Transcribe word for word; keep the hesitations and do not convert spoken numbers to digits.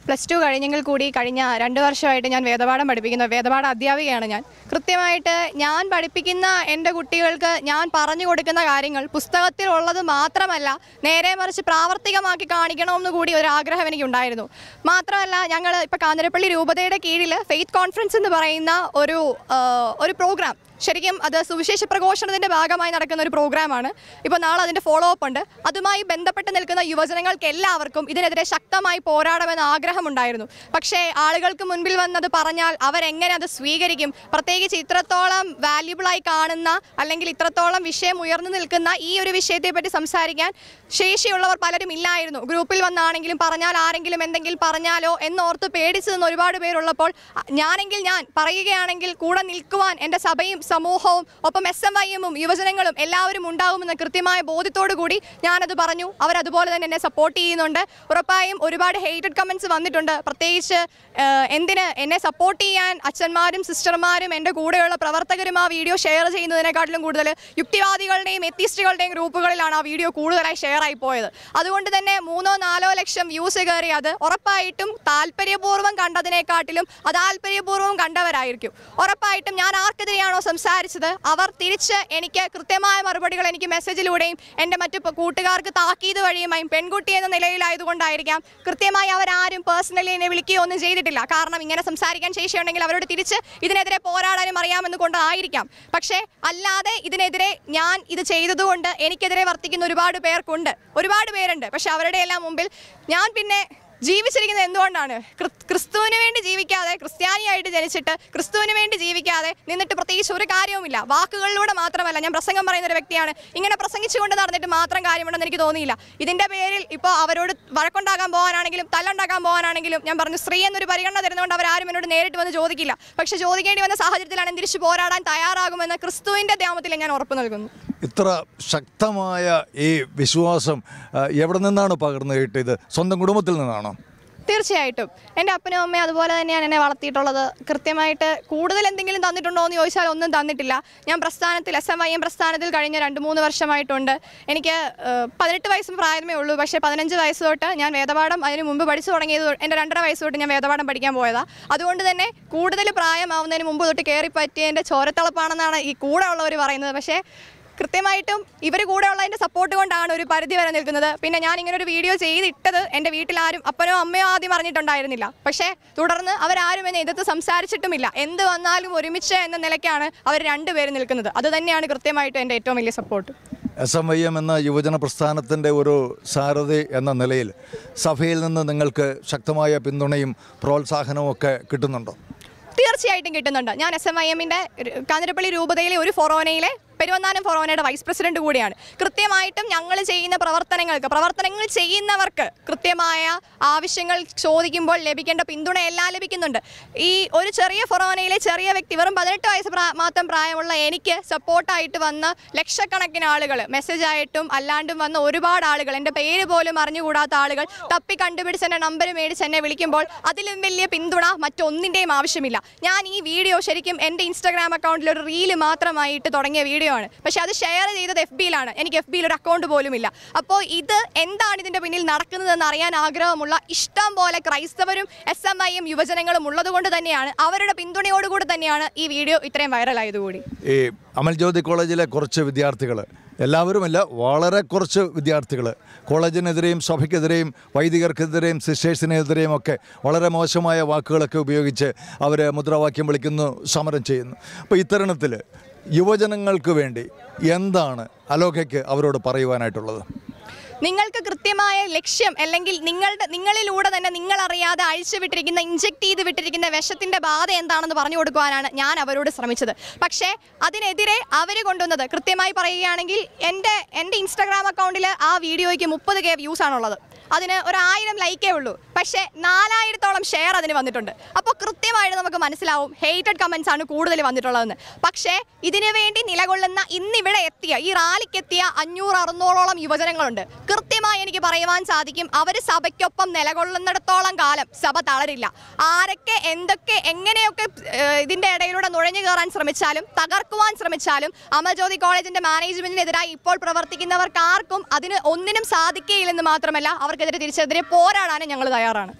Plus two കഴിഞ്ഞെങ്കിൽ കൂടി കഴിഞ്ഞ രണ്ട് വർഷമായിട്ട് ഞാൻ വേദപാഠം പഠിപ്പിക്കുന്ന വേദപാഠ അധ്യാപികയാണ് ഞാൻ. കൃത്യമായിട്ട് ഞാൻ പഠിപ്പിക്കുന്ന എൻ്റെ കുട്ടികൾക്ക് ഞാൻ പറഞ്ഞു കൊടുക്കുന്ന കാര്യങ്ങൾ പുസ്തകത്തിലുള്ളത് മാത്രമല്ല, നേരെ മറിച്ച് പ്രാവർത്തികമാക്കി കാണിക്കണമെന്ന് കൂടി ഒരു ആഗ്രഹം എനിക്കുണ്ടായിരുന്നു. മാത്രമല്ല, ഞങ്ങൾ ഇപ്പോൾ കാഞ്ഞിരപ്പള്ളി രൂപതയുടെ കീഴിൽ ഫെയ്ത്ത് കോൺഫറൻസ് എന്ന് പറയുന്ന ഒരു ഒരു പ്രോഗ്രാം, ശരിക്കും അത് സുവിശേഷ പ്രഘോഷണത്തിൻ്റെ ഭാഗമായി നടക്കുന്ന ഒരു പ്രോഗ്രാമാണ്. ഇപ്പോൾ നാളെ അതിൻ്റെ ഫോളോ അപ്പ് ഉണ്ട്. അതുമായി ബന്ധപ്പെട്ട് നിൽക്കുന്ന യുവജനങ്ങൾക്ക് എല്ലാവർക്കും ഇതിനെതിരെ ശക്തമായി പോരാടണമെന്ന് ആഗ്രഹമുണ്ടായിരുന്നു. പക്ഷേ ആളുകൾക്ക് മുൻപിൽ വന്നത് പറഞ്ഞാൽ അവരെങ്ങനെ അത് സ്വീകരിക്കും? പ്രത്യേകിച്ച് ഇത്രത്തോളം വാല്യുബിളായി കാണുന്ന അല്ലെങ്കിൽ ഇത്രത്തോളം വിഷയം ഉയർന്നു നിൽക്കുന്ന ഈ ഒരു വിഷയത്തെപ്പറ്റി സംസാരിക്കാൻ ശേഷിയുള്ളവർ പലരും ഇല്ലായിരുന്നു. ഗ്രൂപ്പിൽ വന്നാണെങ്കിലും പറഞ്ഞാൽ ആരെങ്കിലും എന്തെങ്കിലും പറഞ്ഞാലോ എന്നോർത്ത് പേടിച്ചു നിന്ന് ഒരുപാട് പേരുള്ളപ്പോൾ ഞാനെങ്കിൽ ഞാൻ പറയുകയാണെങ്കിൽ കൂടെ നിൽക്കുവാൻ എൻ്റെ സഭയും സമൂഹവും ഒപ്പം എസ് എം ഐ എമ്മും യുവജനങ്ങളും എല്ലാവരും ഉണ്ടാകുമെന്ന കൃത്യമായ ബോധ്യത്തോടു കൂടി ഞാനത് പറഞ്ഞു. അവരതുപോലെ തന്നെ എന്നെ സപ്പോർട്ട് ചെയ്യുന്നുണ്ട്. ഉറപ്പായും ഒരുപാട് ഹെയ്റ്റഡ് കമൻറ്റ്സ് വന്നിട്ടുണ്ട്. പ്രത്യേകിച്ച് എന്തിന് എന്നെ സപ്പോർട്ട് ചെയ്യാൻ അച്ഛന്മാരും സിസ്റ്റർമാരും എൻ്റെ കൂടെയുള്ള പ്രവർത്തകരും ആ വീഡിയോ ഷെയർ ചെയ്യുന്നതിനെക്കാട്ടിലും കൂടുതൽ യുക്തിവാദികളുടെയും എത്തിസ്റ്റുകളുടെയും ഗ്രൂപ്പുകളിലാണ് ആ വീഡിയോ കൂടുതലായി ഷെയർ ആയി പോയത്. അതുകൊണ്ട് തന്നെ മൂന്നോ നാലോ ലക്ഷം വ്യൂസ് കയറിയത് ഉറപ്പായിട്ടും താല്പര്യപൂർവ്വം കണ്ടതിനെക്കാട്ടിലും അതാല്പര്യപൂർവ്വം കണ്ടവരായിരിക്കും. ഉറപ്പായിട്ടും ഞാൻ ആർക്കെതിരെയാണോ സംസാരിച്ചത് അവർ തിരിച്ച് എനിക്ക് കൃത്യമായ മറുപടികൾ എനിക്ക് മെസ്സേജിലൂടെയും എൻ്റെ മറ്റു കൂട്ടുകാർക്ക് താക്കീത് വഴിയുമായും പെൺകുട്ടി എന്ന നിലയിലായതുകൊണ്ടായിരിക്കാം കൃത്യമായി അവരാരും പേഴ്സണലി എന്നെ വിളിക്കുകയോ ഒന്നും ചെയ്തിട്ടില്ല. കാരണം ഇങ്ങനെ സംസാരിക്കാൻ ശേഷിയുണ്ടെങ്കിൽ അവരോട് തിരിച്ച് ഇതിനെതിരെ പോരാടാനും അറിയാമെന്ന് കൊണ്ടായിരിക്കാം. പക്ഷേ അല്ലാതെ ഇതിനെതിരെ ഞാൻ ഇത് ചെയ്തതുകൊണ്ട് എനിക്കെതിരെ വർത്തിക്കുന്ന ഒരുപാട് പേർക്കുണ്ട്, ഒരുപാട് പേരുണ്ട്. പക്ഷെ അവരുടെ എല്ലാം മുമ്പിൽ ഞാൻ പിന്നെ ജീവിച്ചിരിക്കുന്നത് എന്തുകൊണ്ടാണ്? ക്രിസ്തുവിന് വേണ്ടി ജീവിക്കാതെ, ക്രിസ്ത്യാനിയായിട്ട് ജനിച്ചിട്ട് ക്രിസ്തുവിന് വേണ്ടി ജീവിക്കാതെ നിന്നിട്ട് പ്രത്യേകിച്ച് ഒരു കാര്യവുമില്ല. വാക്കുകളിലൂടെ മാത്രമല്ല, ഞാൻ പ്രസംഗം പറയുന്ന ഒരു വ്യക്തിയാണ്. ഇങ്ങനെ പ്രസംഗിച്ചുകൊണ്ട് നടന്നിട്ട് മാത്രം കാര്യമുണ്ടെന്ന് എനിക്ക് തോന്നിയില്ല. ഇതിൻ്റെ പേരിൽ ഇപ്പോൾ അവരോട് വഴക്കുണ്ടാക്കാൻ പോകാനാണെങ്കിലും തല്ലുണ്ടാക്കാൻ പോകാനാണെങ്കിലും ഞാൻ പറഞ്ഞു, സ്ത്രീ എന്നൊരു പരിഗണന തരുന്നതുകൊണ്ട് അവരാരും എന്നോട് നേരിട്ട് വന്ന് ചോദിക്കില്ല. പക്ഷേ ചോദിക്കേണ്ടി വന്ന സാഹചര്യത്തിലാണ് തിരിച്ചു പോരാടാൻ തയ്യാറാകുമെന്ന് ക്രിസ്തുവിൻ്റെ നാമത്തിൽ ഞാൻ ഉറപ്പ് നൽകുന്നു. ഇത്ര ശക്തമായ ഈ വിശ്വാസം എവിടെ നിന്നാണ് പകർന്നു കിട്ടിയത്? സ്വന്തം കുടുംബത്തിൽ നിന്നാണോ? തീർച്ചയായിട്ടും എൻ്റെ അപ്പനും അമ്മയും അതുപോലെ തന്നെയാണ് എന്നെ വളർത്തിയിട്ടുള്ളത്. കൃത്യമായിട്ട് കൂടുതൽ എന്തെങ്കിലും തന്നിട്ടുണ്ടോ എന്ന് ചോദിച്ചാൽ ഒന്നും തന്നിട്ടില്ല. ഞാൻ പ്രസ്ഥാനത്തിൽ എസ് എം ഐ എം പ്രസ്ഥാനത്തിൽ കഴിഞ്ഞ രണ്ട് മൂന്ന് വർഷമായിട്ടുണ്ട്. എനിക്ക് പതിനെട്ട് വയസ്സും പ്രായമേ ഉള്ളൂ. പക്ഷേ പതിനഞ്ച് വയസ്സ് തൊട്ട് ഞാൻ വേദപാഠം അതിന് മുമ്പ് പഠിച്ചു തുടങ്ങിയത്. എൻ്റെ രണ്ടര വയസ്സ് തൊട്ട് ഞാൻ വേദപാഠം പഠിക്കാൻ പോയതാണ്. അതുകൊണ്ട് തന്നെ കൂടുതൽ പ്രായമാവുന്നതിന് മുമ്പ് തൊട്ട് കയറിപ്പറ്റിയ എൻ്റെ ചോരത്തിളപ്പാണെന്നാണ് ഈ കൂടെ ഉള്ളവർ പറയുന്നത്. പക്ഷേ കൃത്യമായിട്ടും ഇവർ കൂടെ ഉള്ളതിൻ്റെ സപ്പോർട്ട് കൊണ്ടാണ് ഒരു പരിധി വരെ നിൽക്കുന്നത്. പിന്നെ ഞാൻ ഇങ്ങനെ ഒരു വീഡിയോ ചെയ്തിട്ടത് എൻ്റെ വീട്ടിലാരും അപ്പനോ അമ്മയോ ആദ്യം അറിഞ്ഞിട്ടുണ്ടായിരുന്നില്ല. പക്ഷേ തുടർന്ന് അവരാരും എന്നെ എതിർത്ത് സംസാരിച്ചിട്ടുമില്ല. എന്ത് വന്നാലും ഒരുമിച്ച് എന്ന നിലയ്ക്കാണ് അവർ രണ്ടുപേരും നിൽക്കുന്നത്. അതുതന്നെയാണ് കൃത്യമായിട്ടും എൻ്റെ ഏറ്റവും വലിയ support. S M I M എന്ന യുവജന പ്രസ്ഥാനത്തിൻ്റെ ഒരു സാരഥി എന്ന നിലയിൽ സഭയിൽ നിന്ന് നിങ്ങൾക്ക് ശക്തമായ പിന്തുണയും പ്രോത്സാഹനവും ഒക്കെ കിട്ടുന്നുണ്ടോ? തീർച്ചയായിട്ടും കിട്ടുന്നുണ്ട്. ഞാൻ എസ് എം ഐ എമ്മിൻ്റെ കാഞ്ഞിരപ്പള്ളി രൂപതയിലെ ഒരു ഫൊറോനയിലെ പെരുവന്താനം ഫൊറോനയുടെ വൈസ് പ്രസിഡന്റ് കൂടിയാണ്. കൃത്യമായിട്ടും ഞങ്ങൾ ചെയ്യുന്ന പ്രവർത്തനങ്ങൾക്ക് പ്രവർത്തനങ്ങൾ ചെയ്യുന്നവർക്ക് കൃത്യമായ ആവശ്യങ്ങൾ ചോദിക്കുമ്പോൾ ലഭിക്കേണ്ട പിന്തുണ എല്ലാം ലഭിക്കുന്നുണ്ട്. ഈ ഒരു ചെറിയ ഫൊറോനയിലെ ചെറിയ വ്യക്തി, വെറും പതിനെട്ട് വയസ്സ് മാത്രം പ്രായമുള്ള എനിക്ക് സപ്പോർട്ടായിട്ട് വന്ന ലക്ഷക്കണക്കിന് ആളുകൾ, മെസ്സേജായിട്ടും അല്ലാണ്ടും വന്ന ഒരുപാട് ആളുകൾ, എൻ്റെ പേര് പോലും അറിഞ്ഞുകൂടാത്ത ആളുകൾ തപ്പി കണ്ടുപിടിച്ച് എൻ്റെ നമ്പർ മേടിച്ച് എന്നെ വിളിക്കുമ്പോൾ അതിലും വലിയ പിന്തുണ മറ്റൊന്നിൻ്റെയും ആവശ്യമില്ല. ഞാൻ ഈ വീഡിയോ ശരിക്കും എൻ്റെ ഇൻസ്റ്റാഗ്രാം അക്കൗണ്ടിൽ ഒരു റീല് മാത്രമായിട്ട് തുടങ്ങിയ വീഡിയോ ആണ്. പക്ഷെ അത് ഷെയർ ചെയ്തത് എഫ് ബിയിലാണ്. എനിക്ക് എഫ് ബിയിൽ ഒരു അക്കൗണ്ട് പോലും ഇല്ല. അപ്പോൾ ഇത് എന്താണ് ഇതിൻ്റെ പിന്നിൽ നടക്കുന്നതെന്ന് അറിയാൻ ആഗ്രഹമുള്ള ഇഷ്ടം പോലെ ക്രൈസ്തവരും എസ് എം ഐയും യുവജനങ്ങളും ഉള്ളത് കൊണ്ട് തന്നെയാണ്, അവരുടെ പിന്തുണയോടുകൂടി തന്നെയാണ് ഈ വീഡിയോ ഇത്രയും വൈറലായതുകൂടി. ഈ അമൽ ജ്യോതി കോളേജിലെ കുറച്ച് വിദ്യാർത്ഥികൾ, എല്ലാവരുമല്ല വളരെ കുറച്ച് വിദ്യാർത്ഥികൾ കോളേജിനെതിരെയും സഭയ്ക്കെതിരെയും വൈദികർക്കെതിരെയും സിസ്റ്റേഴ്സിനെതിരെയും ഒക്കെ വളരെ മോശമായ വാക്കുകളൊക്കെ ഉപയോഗിച്ച് അവർ മുദ്രാവാക്യം വിളിക്കുന്നു, സമരം ചെയ്യുന്നു. അപ്പോൾ ഇത്തരണത്തിൽ യുവജനങ്ങൾക്ക് വേണ്ടി എന്താണ് അലോകയ്ക്ക് അവരോട് പറയുവാനായിട്ടുള്ളത്? നിങ്ങൾക്ക് കൃത്യമായ ലക്ഷ്യം അല്ലെങ്കിൽ നിങ്ങളുടെ നിങ്ങളിലൂടെ തന്നെ നിങ്ങളറിയാതെ അഴിച്ചു വിട്ടിരിക്കുന്ന ഇഞ്ചെക്ട് ചെയ്ത് വിട്ടിരിക്കുന്ന വിഷത്തിൻ്റെ ബാധ എന്താണെന്ന് പറഞ്ഞു കൊടുക്കുവാനാണ് ഞാൻ അവരോട് ശ്രമിച്ചത്. പക്ഷേ അതിനെതിരെ അവർ കൊണ്ടുവന്നത് കൃത്യമായി പറയുകയാണെങ്കിൽ എൻ്റെ എൻ്റെ ഇൻസ്റ്റാഗ്രാം അക്കൗണ്ടിൽ ആ വീഡിയോയ്ക്ക് മുപ്പത് കെ വ്യൂസ് ആണുള്ളത്. അതിന് ഒരു ആയിരം ലൈക്കേ ഉള്ളൂ. പക്ഷേ നാലായിരത്തോളം ഷെയർ അതിന് വന്നിട്ടുണ്ട്. അപ്പോൾ കൃത്യമായിട്ട് നമുക്ക് മനസ്സിലാവും ഹെയ്റ്റഡ് കമൻസ് ആണ് കൂടുതൽ വന്നിട്ടുള്ളതെന്ന്. പക്ഷേ ഇതിനു വേണ്ടി നിലകൊള്ളുന്ന ഇന്നിവിടെ എത്തിയ ഈ റാലിക്കെത്തിയ അഞ്ഞൂറ് അറുന്നൂറോളം യുവജനങ്ങളുണ്ട്. കൃത്യമായി എനിക്ക് പറയുവാൻ സാധിക്കും, അവർ സഭയ്ക്കൊപ്പം നിലകൊള്ളുന്നിടത്തോളം കാലം സഭ തളരില്ല. ആരൊക്കെ എന്തൊക്കെ എങ്ങനെയൊക്കെ ഇതിൻ്റെ ഇടയിലൂടെ നുഴഞ്ഞു കയറാൻ ശ്രമിച്ചാലും തകർക്കുവാൻ ശ്രമിച്ചാലും അമൽ ജ്യോതി കോളേജിൻ്റെ മാനേജ്മെൻറ്റിനെതിരായി ഇപ്പോൾ പ്രവർത്തിക്കുന്നവർക്കാർക്കും അതിന് ഒന്നിനും സാധിക്കുകയില്ലെന്ന് മാത്രമല്ല അവർക്കെതിരെ തിരിച്ചെതിരെ പോരാടാനും ഞങ്ങൾ തയ്യാറാണ്.